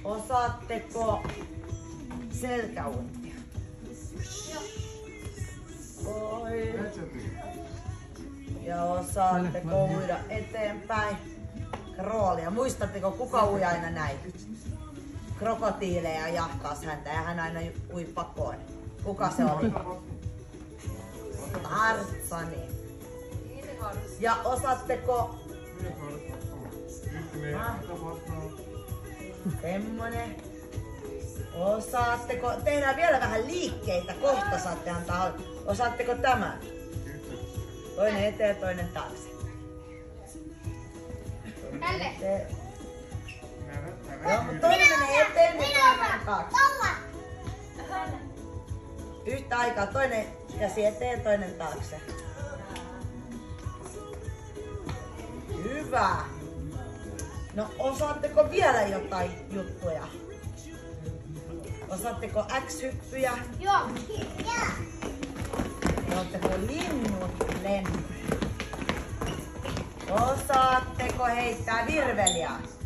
Osaatteko selkäuintia? Oi. Ja osaatteko uida eteenpäin? Kroolia. Muistatteko kuka ui aina näin? Krokotiileja jahkaas häntä ja hän aina ui pakoon. Kuka se oli? Tarzani. Ja osaatteko... Semmonen. Osaatteko... Tehdään vielä vähän liikkeitä. Kohta saatte antaa... Osaatteko tämän? Toinen eteen, toinen taakse. Tälle. Joo, mutta toinen menee eteen ja toinen taakse. Yhtä aikaa. Toinen käsi eteen, toinen taakse. Hyvä. No osaatteko vielä jotain juttuja? Osaatteko X-hyppyjä? Joo. Oletteko linnut lennä? Osaatteko heittää virveliä?